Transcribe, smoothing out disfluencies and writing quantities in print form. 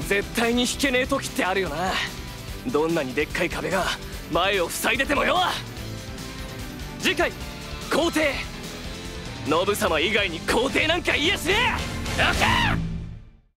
絶対に引けねえ時ってあるよな。どんなにでっかい壁が前を塞いでてもよ。次回皇帝、信様以外に皇帝なんか言えやしねえ。オッケー。